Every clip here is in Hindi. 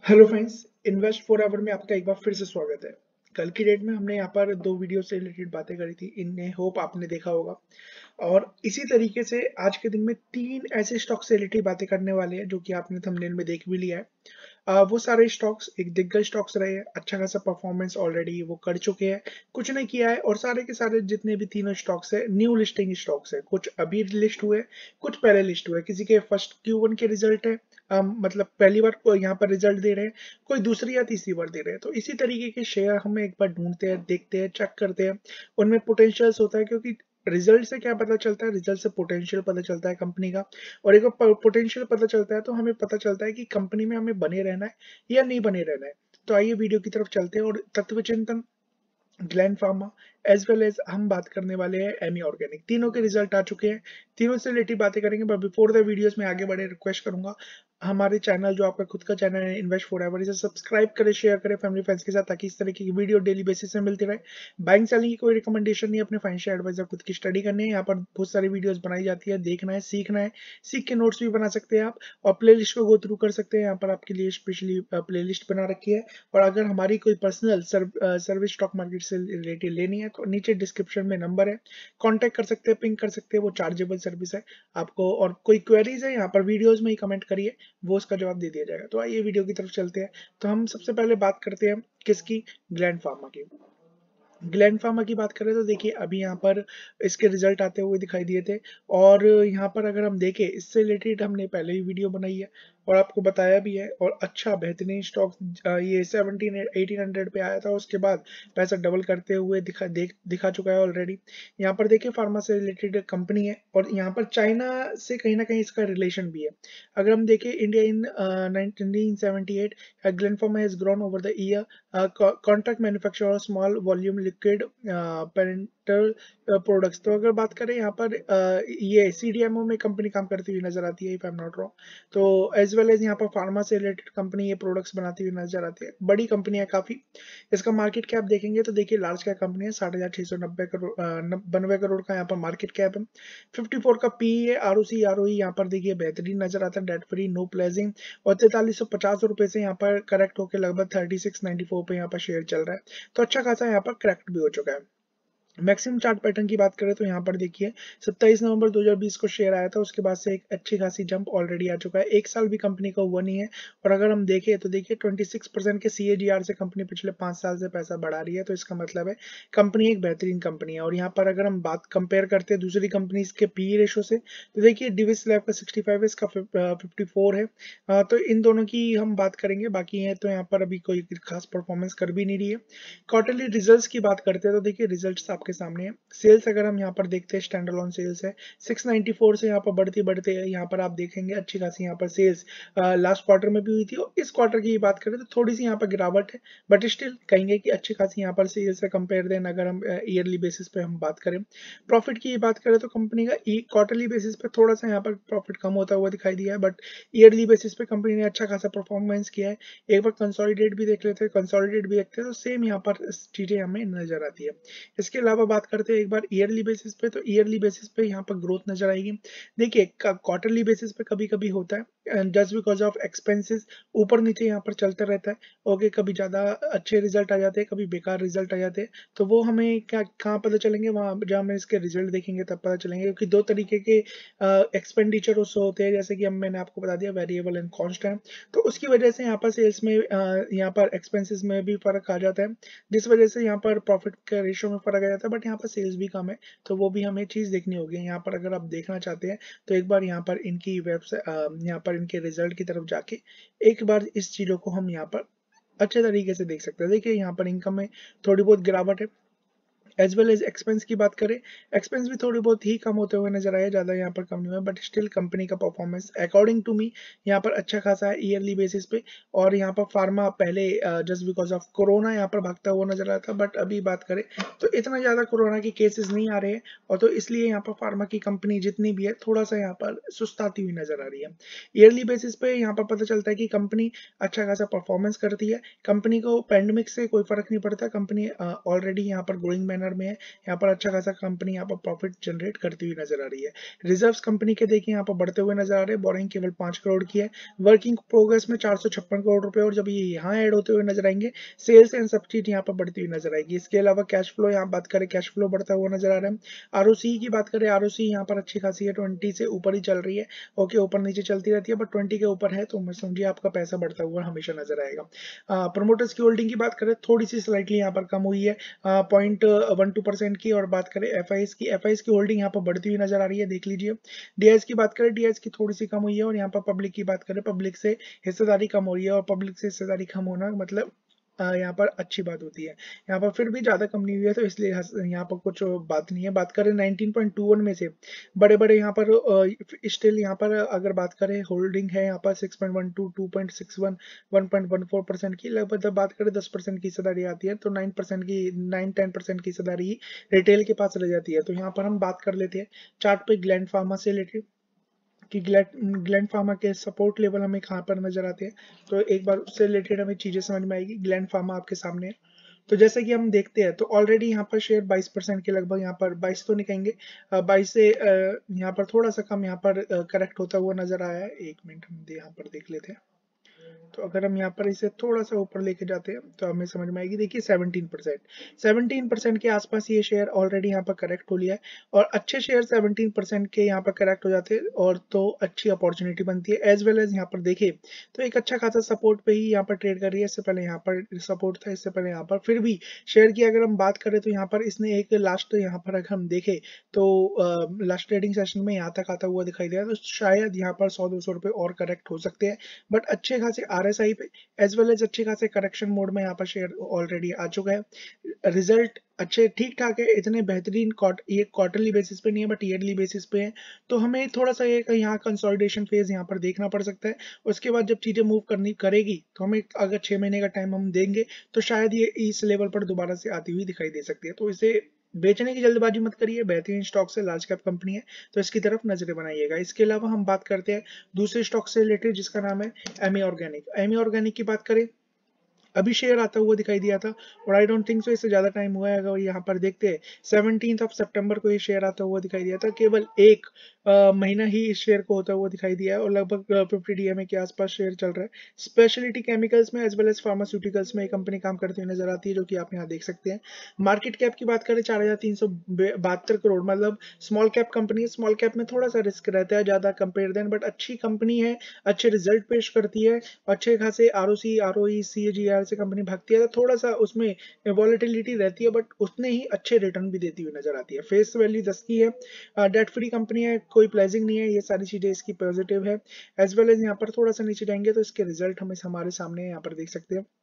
Hello friends, Invest Forever में आपका एक बार फिर से स्वागत है। कल की डेट में हमने यहाँ पर दो वीडियो से रिलेटेड बातें करी थी, इन्हें होप आपने देखा होगा। और इसी तरीके से आज के दिन में तीन ऐसे स्टॉक से रिलेटेड बातें करने वाले हैं जो कि आपने थंबनेल में देख भी लिया है। वो सारे स्टॉक्स एक दिग्गज स्टॉक्स रहे हैं, अच्छा खासा परफॉर्मेंस ऑलरेडी वो कर चुके हैं, कुछ नहीं किया है। और सारे के सारे जितने भी तीनों स्टॉक्स है न्यू लिस्टिंग स्टॉक्स है, कुछ अभी लिस्ट हुए, कुछ पहले लिस्ट हुए। किसी के फर्स्ट Q1 के रिजल्ट है, मतलब पहली बार को यहाँ पर रिजल्ट दे रहे हैं, कोई दूसरी या तीसरी बार दे रहे हैं। तो इसी तरीके के शेयर हम एक बार ढूंढते हैं, देखते हैं, चेक करते हैं, उनमें पोटेंशियल्स होता है। क्योंकि रिजल्ट से क्या पता चलता है, रिजल्ट से पोटेंशियल पता चलता है कंपनी का। और एक बार पोटेंशियल पता चलता है तो हमें पता चलता है कि कंपनी में हमें बने रहना है या नहीं बने रहना है। तो आइए वीडियो की तरफ चलते हैं और Tatva Chintan, Gland Pharma as well as हम बात करने वाले हैं एमी ऑर्गेनिक, तीनों के रिजल्ट आ चुके हैं। तीनों से रिलेटेड बातें करेंगे। बट बिफोर द वीडियोस में आगे बढ़े, रिक्वेस्ट करूंगा हमारे चैनल, जो आपका खुद का चैनल है इन्वेस्ट फॉर एवर, इसे सब्सक्राइब करें, शेयर करें फैमिली फ्रेंड्स के साथ, ताकि इस तरीके की वीडियो डेली बेसिस में मिलती रहे। बाइंग सेलिंग की कोई रिकमेंडेशन नहीं है, अपने फाइनेंशियल एडवाइजर खुद की स्टडी करनी है। यहाँ पर बहुत सारी वीडियोस बनाई जाती है, देखना है, सीखना है, सीख के नोट्स भी बना सकते हैं आप, और प्ले लिस्ट को गो थ्रू कर सकते हैं। यहाँ पर आपके लिए स्पेशली प्ले लिस्ट बना रखी है। और अगर हमारी कोई पर्सनल सर्विस स्टॉक मार्केट से रिलेटेड लेनी है तो नीचे डिस्क्रिप्शन में नंबर है, कांटेक्ट कर सकते हैं, पिंग कर सकते हैं, वो चार्जेबल सर्विस है आपको। और कोई क्वेरीज है यहाँ पर वीडियोस में ही कमेंट करिए, वो उसका जवाब दे दिया जाएगा। तो आइए वीडियो की तरफ चलते हैं। तो हम सबसे पहले बात करते हैं किसकी, ग्लैंड फार्मा की। ग्लैंड फार्मा की बात करें तो देखिए अभी यहाँ पर इसके रिजल्ट आते हुए दिखाई दिए थे। और यहाँ पर अगर हम देखें, इससे रिलेटेड हमने पहले ही वीडियो बनाई है और आपको बताया भी है। और अच्छा बेहतरीन स्टॉक, ये 1700-1800 पे आया था, उसके बाद पैसा डबल करते हुए दिखा चुका है ऑलरेडी। यहाँ पर देखिए फार्मा से रिलेटेड कंपनी है और यहाँ पर चाइना से कहीं ना कहीं इसका रिलेशन भी है। अगर हम देखें, India in 1978 Gland Pharma has grown over the year, contract manufacture small volume liquid parental products. तो अगर बात करें यहाँ पर ये CDMO में कंपनी काम करती हुई नजर आती है, if I am not wrong. तो एज वेल एज यहाँ पर फार्मा से रिलेटेड कंपनी ये प्रोडक्ट्स बनाती हुई नजर आती है, बड़ी कंपनी है काफी। इसका मार्केट कैप देखेंगे तो देखिए लार्ज कैप कंपनी है, 6,690 करोड़ 92 करोड़ का यहाँ पर मार्केट कैप है। 54 का पी है, ROC ROE यहाँ पर देखिए बेहतरीन नजर आता है, डेट फ्री, नो प्लेजिंग। और 4350 रुपए से यहाँ पर करेक्ट होकर लगभग 3694 पे यहाँ पर शेयर चल रहा है। तो अच्छा खासा यहाँ पर करेक्ट भी हो चुका है। मैक्सिमम चार्ट पैटर्न की बात करें तो यहाँ पर देखिए 27 नवंबर 2020 को शेयर आया था, उसके बाद से एक अच्छी खासी जंप ऑलरेडी आ चुका है। एक साल भी कंपनी का हुआ नहीं है। और अगर हम देखें तो देखिए 26% के CAGR से कंपनी पिछले 5 साल से पैसा बढ़ा रही है। तो इसका मतलब है कंपनी एक बेहतरीन कंपनी है। और यहाँ पर अगर हम बात कंपेयर करते हैं दूसरी कंपनीज के PE रेशो से, तो देखिए डिविस लैब का 65 है, इसका 54 है। तो इन दोनों की हम बात करेंगे, बाकी है तो यहाँ पर अभी कोई खास परफॉर्मेंस कर भी नहीं रही है। क्वार्टरली रिजल्ट्स की बात करते हैं तो देखिए रिजल्ट्स आपके सामने है। सेल्स अगर हम यहाँ पर देखते हैं, स्टैंड अलोन सेल्स है 694 से यहाँ पर बढ़ती बढ़ते यहाँ पर आप देखेंगे अच्छी खासी यहाँ पर सेल्स लास्ट क्वार्टर में भी हुई थी। और इस क्वार्टर की बात करें तो थोड़ी सी यहाँ पर गिरावट है, बट स्टिल कहेंगे कि अच्छी खासी यहाँ पर सेल्स है कंपेयर देन अगर हम ईयरली बेसिस पे हम बात करें। प्रॉफिट की बात करें तो कंपनी का क्वार्टरली बेसिस पे थोड़ा सा यहाँ पर प्रॉफिट कम होता हुआ दिखाई दिया है, बट ईयरली बेसिस पे कंपनी ने अच्छा खासा परफॉर्मेंस किया है। एक बार कंसोलिडेट भी देख लेते हैं, कंसोलिडेट भी देखते हैं तो सेम यहाँ पर चीजें हमें नजर आती है। इसके अलावा बात करते हैं एक बार ईयरली बेसिस पे, तो ईयरली बेसिस पे यहाँ पर ग्रोथ नजर आएगी। देखिए क्वार्टरली बेसिस पे कभी कभी होता है जस्ट बिकॉज ऑफ एक्सपेंसेस, ऊपर नीचे यहाँ पर चलता रहता है। ओके, कभी ज्यादा अच्छे रिजल्ट आ जाते हैं, कभी बेकार रिजल्ट आ जाते हैं। तो वो हमें क्या कहाँ पता चलेंगे, वहां जहाँ हमें इसके रिजल्ट देखेंगे तब पता चलेंगे। क्योंकि दो तरीके के एक्सपेंडिचर उससे होते हैं, जैसे कि मैंने आपको बता दिया, वेरिएबल एंड कॉन्स्टेंट। तो उसकी वजह से यहाँ पर सेल्स में यहाँ पर एक्सपेंसेस में भी फर्क आ जाता है, जिस वजह से यहाँ पर प्रॉफिट के रेशियो में फर्क आ जाता है। बट यहाँ पर सेल्स भी कम है, तो वो भी हमें चीज देखनी होगी। यहाँ पर अगर आप देखना चाहते हैं तो एक बार यहाँ पर इनकी वेबसाइट, यहाँ पर इनके रिजल्ट की तरफ जाके एक बार इस चीजों को हम यहाँ पर अच्छे तरीके से देख सकते हैं। देखिए यहाँ पर इनकम में थोड़ी बहुत गिरावट है। एज वेल एज एक्सपेंस की बात करें, एक्सपेंस भी थोड़ी बहुत ही कम होते हुए नजर आए, ज्यादा यहाँ पर कम नहीं हुआ, बट स्टिल कंपनी का परफॉर्मेंस अकॉर्डिंग टू मी यहाँ पर अच्छा खासा है ईयरली बेसिस पे। और यहाँ पर फार्मा पहले जस्ट बिकॉज ऑफ कोरोना यहाँ पर भागता हुआ नजर आया था, बट अभी बात करें तो इतना ज्यादा कोरोना के केसेस नहीं आ रहे हैं। और तो इसलिए यहाँ पर फार्मा की कंपनी जितनी भी है थोड़ा सा यहाँ पर सुस्ताती हुई नजर आ रही है। ईयरली बेसिस पे यहाँ पर पता चलता है कि कंपनी अच्छा खासा परफॉर्मेंस करती है। कंपनी को पेंडेमिक से कोई फर्क नहीं पड़ता, कंपनी ऑलरेडी यहाँ पर ग्रोइंग मैनर में है। यहाँ पर अच्छा खासा कंपनी यहाँ पर प्रॉफिट जनरेट करती हुई नजर आ रही है। रिजर्व्स कंपनी के देखिए यहाँ पर बढ़ते हुए नजर आ रहे हैं। बोरिंग केवल 5 करोड़ की है। वर्किंग प्रोग्रेस में 456 करोड़ रुपए, और जब ये यहाँ ऐड होते हुए नजर आएंगे सेल्स एंड सब चीज यहाँ पर बढ़ती हुई नजर आएगी। इसके अलावा कैश फ्लो यहाँ बात करें, कैश फ्लो बढ़ता हुआ नजर आ रहा है। आरओसी की बात करें, आरओसी यहाँ पर अच्छी खासी है, 20 से ऊपर ही चल रही है। ओके, ऊपर नीचे चलती रहती है, बट 20 के ऊपर है तो मैं समझिए आपका पैसा बढ़ता हुआ हमेशा नजर आएगा। प्रमोटर्स की होल्डिंग की बात करें, थोड़ी सी स्लाइटली यहाँ पर कम हुई है 0.12% की। और बात करें एफआईएस की होल्डिंग यहाँ पर बढ़ती हुई नजर आ रही है, देख लीजिए। डीआईएस की बात करें, डीआईएस की थोड़ी सी कम हुई है। और यहाँ पर पब्लिक की बात करें, पब्लिक से हिस्सेदारी कम हो रही है, और पब्लिक से हिस्सेदारी कम होना मतलब यहाँ पर अच्छी बात होती है। यहाँ पर फिर भी ज्यादा कम नहीं हुई है, तो इसलिए यहाँ पर कुछ बात नहीं है। बात करें 19.21 में से बड़े बड़े यहाँ पर स्टिल यहाँ पर अगर बात करें होल्डिंग है यहाँ पर 6.12, 2.61, 1.14% की। लगभग जब बात करें 10% की हिस्सेदारी आती है तो 9-10% की हिस्सेदारी रिटेल के पास रह जाती है। तो यहाँ पर हम बात कर लेते हैं चार्ट पे ग्लैंड फार्मा से रिलेटेड कि ग्लैंड फार्मा के सपोर्ट लेवल हमें कहाँ पर नजर आते हैं। तो एक बार उससे रिलेटेड हमें चीजें समझ में आएगी। ग्लैंड फार्मा आपके सामने है, तो जैसे कि हम देखते हैं तो ऑलरेडी यहाँ पर शेयर 22% के लगभग, यहाँ पर 22 तो नहीं कहेंगे, 22 से यहाँ पर थोड़ा सा कम यहाँ पर करेक्ट होता हुआ नजर आया है। एक मिनट हम यहाँ पर देख लेते हैं। तो अगर हम यहाँ पर इसे थोड़ा सा ऊपर लेके जाते हैं तो हमें समझ में आएगी। देखिए 17% के आसपास ये शेयर ऑलरेडी यहाँ पर करेक्ट हो लिया है, और अच्छे शेयर 17% के यहाँ पर करेक्ट हो जाते हैं और तो अच्छी अपॉर्चुनिटी बनती है। एज वेल एज यहाँ पर देखे तो एक अच्छा खासा सपोर्ट पे ही यहाँ पर ट्रेड कर रही है। इससे पहले यहाँ पर सपोर्ट था, इससे पहले यहाँ पर, फिर भी शेयर की अगर हम बात करें तो यहाँ पर इसने एक लास्ट यहाँ पर अगर हम देखें तो लास्ट ट्रेडिंग सेशन में यहाँ तक आता हुआ दिखाई दिया, तो शायद यहाँ पर 100-200 रुपए और करेक्ट हो सकते हैं। बट अच्छे खासे आरएसआई पे एज वेल एज अच्छे खासे करेक्शन मोड में यहाँ पर शेयर ऑलरेडी आ चुका है। रिजल्ट अच्छे ठीक ठाक है, इतने बेहतरीन ये क्वार्टरली बेसिस पे नहीं है बट ईयरली बेसिस पे है। तो हमें थोड़ा सा एक यहाँ कंसोलिडेशन फेज यहाँ पर देखना पड़ सकता है। उसके बाद जब चीजें मूव करनी करेगी तो हमें अगर 6 महीने का टाइम हम देंगे तो शायद ये इस लेवल पर दोबारा से आती हुई दिखाई दे सकती है। तो इसे बेचने की जल्दबाजी मत करिए, बेहतरीन स्टॉक से, लार्ज कैप कंपनी है तो इसकी तरफ नजरें बनाइएगा। इसके अलावा हम बात करते हैं दूसरे स्टॉक से रिलेटेड जिसका नाम है एमी ऑर्गेनिक। एमी ऑर्गेनिक की बात करें, अभी शेयर आता हुआ दिखाई दिया था और आई डोंट थिंक सो इससे ज्यादा टाइम हुआ है। अगर यहाँ पर देखते हैं 17 सितंबर को ये शेयर आता हुआ दिखाई दिया था, केवल एक महीना ही इस शेयर को होता हुआ दिखाई दिया है और लगभग 50 डीएमए के आसपास शेयर चल रहा है। स्पेशलिटी केमिकल्स में एज वेल एज फार्मास्यूटिकल्स में एक कंपनी काम करती हुई नजर आती है, जो कि आप यहाँ देख सकते हैं। मार्केट कैप की बात करें 4,372 करोड़, मतलब स्मॉल कैप कंपनी है। स्मॉल कैप में थोड़ा सा रिस्क रहता है ज्यादा कंपेयर देन, बट अच्छी कंपनी है, अच्छे रिजल्ट पेश करती है, अच्छे खासे आरओसी, आरओई, सीएजीआर से कंपनी भागती है। तो थोड़ा सा उसमें वॉलेटिलिटी रहती है बट उतने ही अच्छे रिटर्न भी देती हुई नजर आती है। फेस वैल्यू 10 की है, डेट फ्री कंपनी है, कोई प्लेजिंग नहीं है, ये सारी चीजें इसकी पॉजिटिव है। एज वेल एज यहाँ पर थोड़ा सा नीचे जाएंगे तो इसके रिजल्ट हमें हमारे सामने यहाँ पर देख सकते हैं।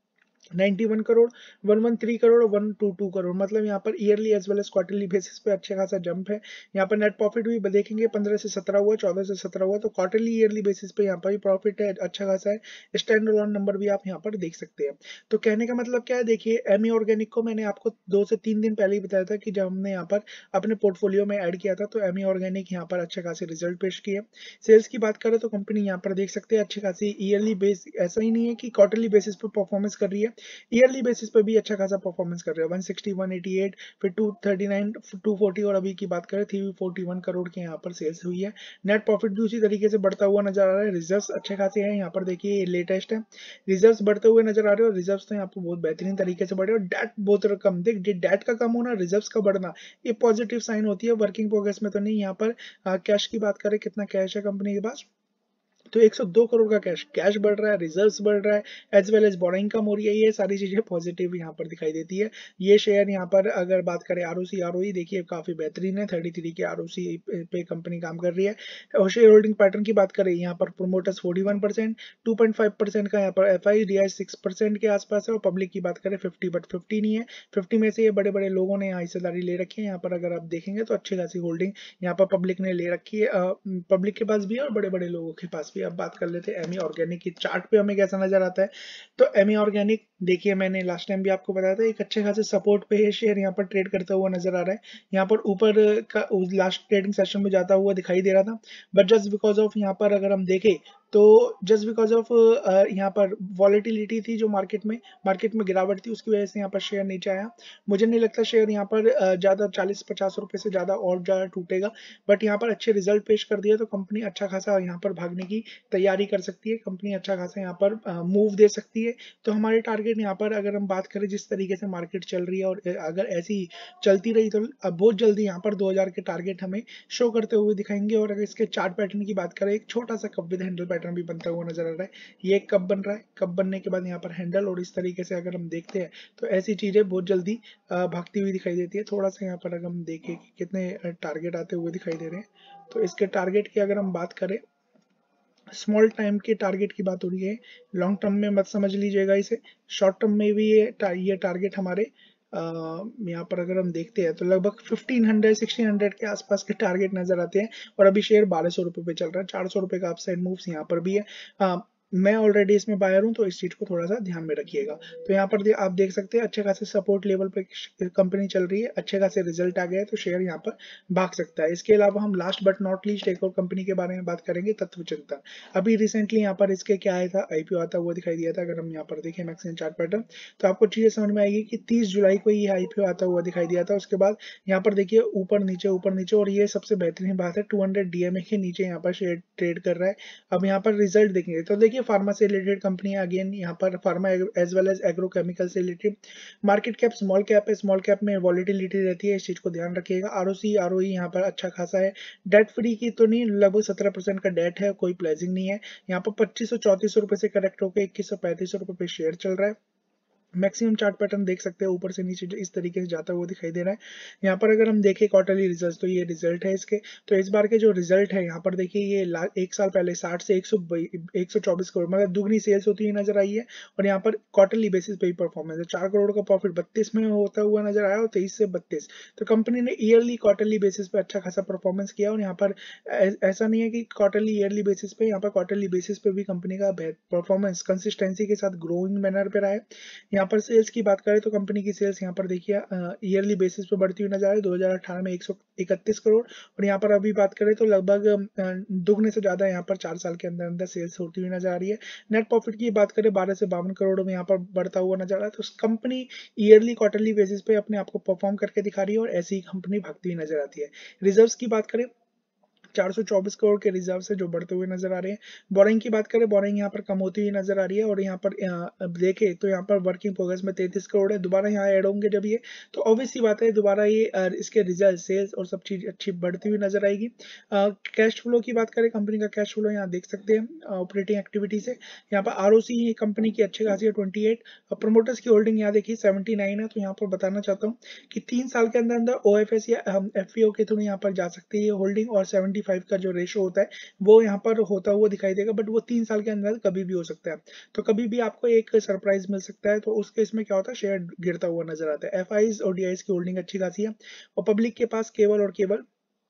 91 करोड़, 113 करोड़, 122 करोड़, मतलब यहाँ पर yearly as well as quarterly basis पे अच्छे खासा जंप है। यहाँ पर नेट प्रॉफिट भी देखेंगे 15 से 17 हुआ, 14 से 17 हुआ, तो क्वार्टरली ईयरली बेसिस पे यहाँ पर भी प्रॉफिट है, अच्छा खासा है। स्टैंड अलोन नंबर भी आप यहाँ पर देख सकते हैं। तो कहने का मतलब क्या है, देखिए एमी ऑर्गेनिक को मैंने आपको 2 से 3 दिन पहले ही बताया था कि जब हमने यहाँ पर अपने पोर्टफोलियो में ऐड किया था, तो एमी ऑर्गेनिक यहाँ पर अच्छे खासे रिजल्ट पेश किए। सेल्स की बात करें तो कंपनी यहाँ पर देख सकते हैं अच्छी खासी ईयरली बेस, ऐसा ही नहीं है कि क्वार्टरली बेसिस पे परफॉर्मेंस कर रही है, ईयरली बेसिस पे भी अच्छा खासा परफॉर्मेंस कर रहे हैं। 160, 188, फिर 239, 240, और अभी की बात करें 341 करोड़ के यहाँ पर सेल्स हुई है। नेट प्रॉफिट भी उसी तरीके से बढ़ता हुआ नजर आ रहा है। रिजर्व्स अच्छे खासे हैं, यहाँ पर देखिए लेटेस्ट है, रिजर्व्स बढ़ते हुए नजर आ रहे हो। रिजर्व्स तो यहाँ पर बहुत बेहतरीन तरीके से बढ़े और डेट बहुत कम, देख डेट का कम होना, रिजर्व्स का बढ़ना, ये पॉजिटिव साइन होती है। वर्किंग प्रोग्रेस में तो नहीं। यहाँ पर कैश की बात करें, कितना कैश है कंपनी के पास, तो 102 करोड़ का कैश बढ़ रहा है, रिजर्व्स बढ़ रहा है, एज वेल एज बोरिंग कम हो रही है। ये सारी चीजें पॉजिटिव यहाँ पर दिखाई देती है। ये शेयर यहाँ पर अगर बात करें आरओसी, आरओई देखिए काफी बेहतरीन है, 33 के आरओसी पे कंपनी काम कर रही है। और शेयर होल्डिंग पैटर्न की बात करें, यहाँ पर प्रोमोटर्स 41%, 2.5% का यहाँ पर एफआई, डीआई 6% के आसपास है, और पब्लिक की बात करें 50, बट 50 नहीं है। 50 में से ये बड़े बड़े लोगों ने यहाँ हिस्सेदारी ले रखी है। यहाँ पर अगर आप देखेंगे तो अच्छी खासी होल्डिंग यहाँ पर पब्लिक ने ले रखी है, पब्लिक के पास भी है और बड़े बड़े लोगों के पास भी। अब बात कर लेते हैं एमी ऑर्गेनिक की, चार्ट पे हमें कैसा नजर आता है। तो एमी ऑर्गेनिक देखिए, मैंने लास्ट टाइम भी आपको बताया था, एक अच्छे खासे सपोर्ट पे है शेयर, यहाँ पर ट्रेड करता हुआ नजर आ रहा है। यहाँ पर ऊपर का लास्ट ट्रेडिंग सेशन में जाता हुआ दिखाई दे रहा था, बट जस्ट बिकॉज ऑफ यहाँ पर अगर हम देखें तो जस्ट बिकॉज ऑफ यहाँ पर वॉलेटिलिटी थी जो मार्केट में गिरावट थी, उसकी वजह से यहाँ पर शेयर नीचे आया। मुझे नहीं लगता शेयर यहाँ पर ज़्यादा 40-50 रुपए से ज़्यादा और ज़्यादा टूटेगा, बट यहाँ पर अच्छे रिजल्ट पेश कर दिया तो कंपनी अच्छा खासा यहाँ पर भागने की तैयारी कर सकती है, कंपनी अच्छा खासा यहाँ पर मूव दे सकती है। तो हमारे टारगेट यहाँ पर अगर हम बात करें जिस तरीके से मार्केट चल रही है और अगर ऐसी चलती रही तो बहुत जल्दी यहाँ पर 2000 के टारगेट हमें शो करते हुए दिखाएंगे। और अगर इसके चार्ट पैटर्न की बात करें, एक छोटा सा कप विद हैंडल पैटर्न भी बनता हुआ नजर आ रहा है। ये एक कप बन रहा है, कप बनने के बाद यहाँ पर हैंडल, और इस तरीके से अगर हम देखते हैं तो ऐसी चीजें बहुत जल्दी भागती हुई दिखाई देती है। थोड़ा सा यहाँ पर अगर हम देखें कि कितने टारगेट आते हुए दिखाई दे रहे हैं, तो इसके टारगेट की अगर हम बात करें, स्मॉल टाइम के टारगेट की बात हो रही है, लॉन्ग टर्म में मत समझ लीजिएगा इसे, शॉर्ट टर्म में भी ये टारगेट हमारे यहाँ पर अगर हम देखते हैं तो लगभग 1500-1600 के आसपास के टारगेट नजर आते हैं। और अभी शेयर 1200 रुपए पे चल रहा है, 400 रुपए का अपसाइड मूव्स यहाँ पर भी है। मैं ऑलरेडी इसमें बायर हूं, तो इस चीज को थोड़ा सा ध्यान में रखिएगा। तो यहाँ पर आप देख सकते हैं अच्छे खासे सपोर्ट लेवल पे कंपनी चल रही है, अच्छे खासे रिजल्ट आ गए हैं, तो शेयर यहाँ पर भाग सकता है। इसके अलावा हम लास्ट बट नॉट लीस्ट एक और कंपनी के बारे में बात करेंगे, तत्व चिंतन। अभी रिसेंटली यहाँ पर इसके क्या आया था, आईपीओ आता हुआ दिखाई दिया था। अगर हम यहाँ पर देखें मैक्सिमम चार्ट पैटर्न, तो आपको चीजें समझ में आएगी कि 30 जुलाई को ये आईपीओ आता हुआ दिखाई दिया था। उसके बाद यहाँ पर देखिए ऊपर नीचे, और ये सबसे बेहतरीन बात है 200 डीएमए के नीचे यहाँ पर शेयर ट्रेड कर रहा है। अब यहाँ पर रिजल्ट देखेंगे तो देखिए फार्मा से रिलेटेड कंपनी है, अगेन यहाँ पर pharma as well as agrochemical से related. Market cap small cap है, स्मॉल कैप में वॉलिटिलिटी रहती है, इस चीज को ध्यान रखिएगा। आरओसी आरओई यहाँ पर अच्छा खासा है, डेट फ्री की तो नहीं, लगभग 17% का डेट है, कोई प्लेजिंग नहीं है। यहाँ पर 2534 रुपए से करेक्ट होकर 2135 रुपए पे शेयर चल रहा है। मैक्सिमम चार्ट पैटर्न देख सकते हैं, ऊपर से नीचे इस तरीके से जाता हुआ दिखाई दे रहा है। यहाँ पर अगर हम देखें क्वार्टरली रिजल्ट, तो ये रिजल्ट है इसके। तो इस बार के जो रिजल्ट है यहाँ पर देखिए, ये एक साल पहले 60 से 124 करोड़, मतलब दुगनी सेल्स होती हुई नजर आई है। और यहाँ पर क्वार्टरली बेसिस पे ही परफॉर्मेंस है, 4 करोड़ का प्रॉफिट 32 में होता हुआ नजर आया, और 23 से 32। तो कंपनी ने ईयरली क्वार्टरली बेसिस पे अच्छा खासा परफॉर्मेंस किया। और यहाँ पर ऐसा नहीं है कि क्वार्टरली ईयरली बेसिस पे, यहाँ पर क्वार्टरली बेसिस पे भी कंपनी का परफॉर्मेंस कंसिस्टेंसी के साथ ग्रोइंग मैनर पे रहा है। यहाँ पर सेल्स की बात करें तो कंपनी की सेल्स यहाँ पर देखिए ईयरली बेसिस पे बढ़ती हुई नजर आ रही है, 2018 में 131 करोड़, और यहाँ पर अभी बात करें तो लगभग दुगने से ज्यादा यहाँ पर 4 साल के अंदर अंदर सेल्स होती हुई नजर आ रही है। नेट प्रॉफिट की बात करें 12 से 52 करोड़ में यहाँ पर बढ़ता हुआ नजर आ रहा है। तो कंपनी ईयरली क्वार्टरली बेसिस पे अपने आप को परफॉर्म करके दिखा रही है, और ऐसी ही कंपनी भागती हुई नजर आती है। रिजर्व्स की बात करें, 424 करोड़ के रिजर्व से जो बढ़ते हुए नजर आ रहे हैं। बोरिंग की बात करें, बोरिंग यहाँ पर कम होती हुई नजर आ रही है। और यहाँ पर देखें तो यहाँ पर वर्किंग प्रोग्रेस में 33 करोड़ है, दोबारा यहाँ ऐड होंगे जब ये, तो ऑब्वियस सी बात है दोबारा ये इसके रिजल्ट सेल्स और सब चीज अच्छी बढ़ती हुई नजर आएगी। कैश फ्लो की बात करें, कंपनी का कैश फ्लो यहाँ देख सकते हैं ऑपरेटिंग एक्टिविटी से। यहाँ पर आरओसी कंपनी की अच्छी खासी है 28, और प्रोमोटर्स की होल्डिंग यहाँ देखिए 79 है। तो यहाँ पर बताना चाहता हूँ कि 3 साल के अंदर अंदर ओएफएस या एफपीओ के थ्रू यहाँ पर जा सकती है होल्डिंग, और 75 का जो रेशो होता है वो यहाँ पर होता हुआ दिखाई देगा, बट वो 3 साल के अंदर कभी भी हो सकता है। तो कभी भी आपको एक सरप्राइज मिल सकता है, तो उस केस में क्या होता है, शेयर गिरता हुआ नजर आता है। एफआईज और डीआईज की होल्डिंग अच्छी खासी है, और पब्लिक के पास केवल और केवल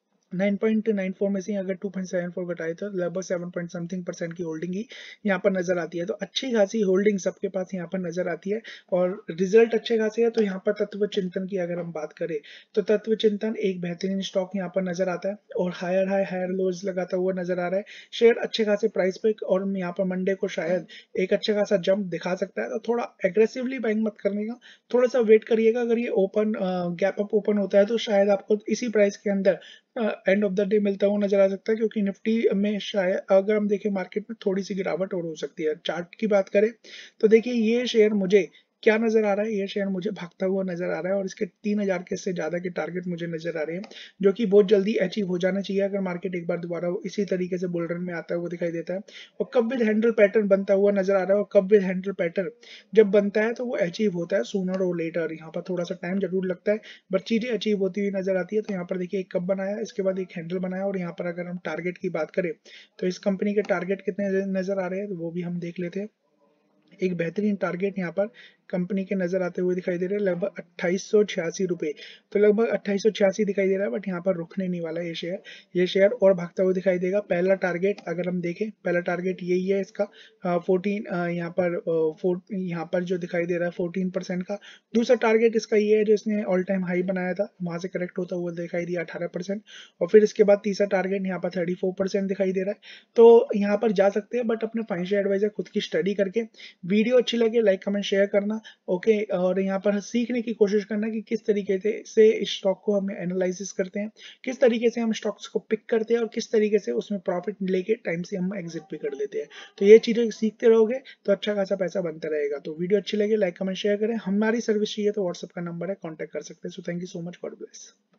9.94 में से अगर 2.74 घटाए तो लगभग 7 पॉइंट समथिंग % की होल्डिंग ही यहाँ पर नजर आती है। तो अच्छी खासी होल्डिंग सबके पास यहाँ पर नजर आती है, और रिजल्ट अच्छे खासे है। तो यहाँ पर तत्व चिंतन की अगर हम बात करें, तो तत्व चिंतन एक बेहतरीन स्टॉक यहाँ पर नजर आता है, और हायर हाई हायर लोज लगाता हुआ नजर आ रहा है। शेयर अच्छे खासे प्राइस पे, और यहाँ पर मंडे को शायद एक अच्छा खासा जंप दिखा सकता है। तो थोड़ा एग्रेसिवली बाइंग मत करने का, थोड़ा सा वेट करिएगा। अगर ये ओपन गैप अप ओपन होता है तो शायद आपको इसी प्राइस के अंदर एंड ऑफ द डे मिलता हुआ नजर आ सकता है, क्योंकि निफ्टी में शायद अगर हम देखें मार्केट में थोड़ी सी गिरावट और हो सकती है। चार्ट की बात करें तो देखिए ये शेयर मुझे क्या नजर आ रहा है, ये शेयर मुझे भागता हुआ नजर आ रहा है, और इसके 3000 के से ज्यादा के टारगेट मुझे नजर आ रहे हैं, जो कि बहुत जल्दी अचीव हो जाना चाहिए अगर मार्केट एक बार दोबारा इसी तरीके से बुल रन में आता हुआ दिखाई देता है। और कब विद हैंडल पैटर्न बनता हुआ नजर आ रहा है, और कब विद हैंडल पैटर्न जब बनता है तो वो अचीव होता है सूनर और लेटर। यहाँ पर थोड़ा सा टाइम जरूर लगता है, बट चीजें अचीव होती हुई नजर आती है। तो यहाँ पर देखिए एक कप बनाया, इसके बाद एक हैंडल बनाया, और यहाँ पर अगर हम टारगेट की बात करें तो इस कंपनी के टारगेट कितने नजर आ रहे हैं तो वो भी हम देख लेते हैं। एक बेहतरीन टारगेट यहाँ पर कंपनी के नजर आते हुए दिखाई दे रहे हैं लगभग 2886 रुपये। तो लगभग 2886 दिखाई दे रहा है, बट यहाँ पर रुकने नहीं वाला ये शेयर और भागता हुआ दिखाई देगा। पहला टारगेट अगर हम देखें, पहला टारगेट यही है इसका 14, यहाँ पर जो दिखाई दे रहा है 14% का। दूसरा टारगेट इसका ये है जो इसने ऑल टाइम हाई बनाया था, वहां से करेक्ट होता हुआ दिखाई दिया 18%। और फिर इसके बाद तीसरा टारगेट यहाँ पर 34% दिखाई दे रहा है। तो यहाँ पर जा सकते हैं, बट अपने फाइनेंशियल एडवाइजर खुद की स्टडी करके। वीडियो अच्छी लगे लाइक कमेंट शेयर करना, ओके। और यहाँ पर सीखने की कोशिश करना कि किस तरीके से इस स्टॉक को हम एनालिसिस करते हैं, किस तरीके से हम स्टॉक्स को पिक करते हैं और किस तरीके से उसमें प्रॉफिट लेके टाइम से हम एग्जिट भी कर लेते हैं। तो ये चीजें सीखते रहोगे तो अच्छा खासा पैसा बनता रहेगा। तो वीडियो अच्छी लगे लाइक कमेंट शेयर करें। हमारी सर्विस चाहिए तो व्हाट्सएप का नंबर है, कॉन्टैक्ट कर सकते हैं। So thank you so much, God bless.